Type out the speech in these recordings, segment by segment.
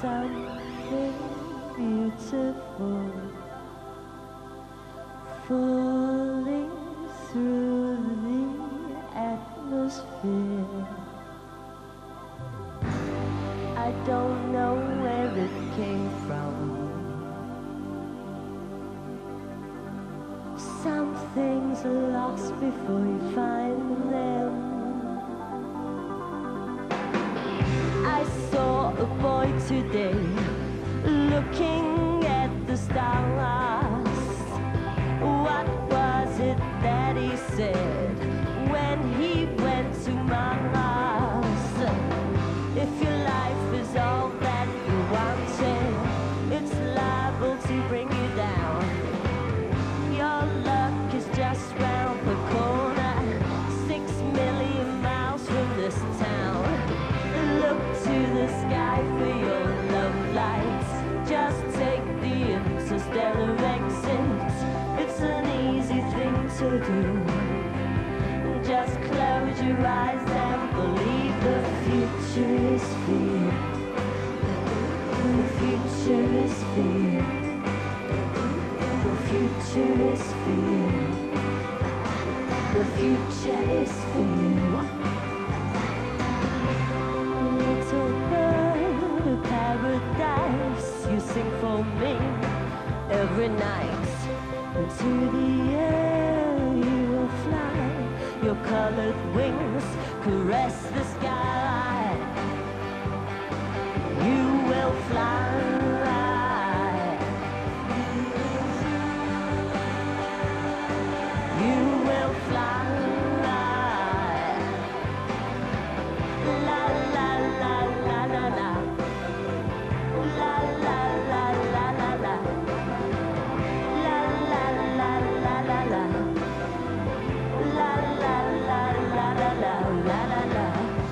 something beautiful falling through the atmosphere. I don't know where it came from. Some things are lost before you find them. I saw a boy today looking at the stars. What was it that he said when he went to Mars? If your life is all that you wanted, it's liable to bring you down. Your luck is just round the corner, 6 million miles from this town. Look to the sky for your love lights. Just take the interstellar exit. It's an easy thing to do. Just close your eyes and believe the future is fear. The future is fear. The future is fear. The future is fear. Little bird of paradise, you sing for me every night. Into the air you will fly. Your colored wings caress the sky. You will fly. You will fly. La la la la la la. La la la la la la. La la la la la la. La la la la la la la la la.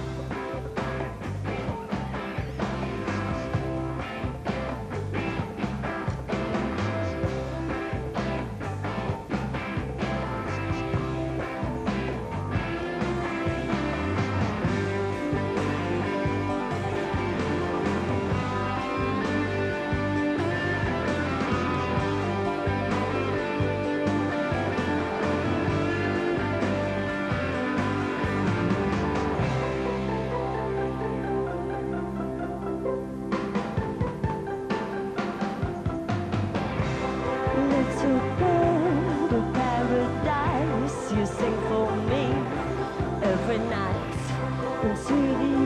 Little bird of paradise, you sing for me every night. Into the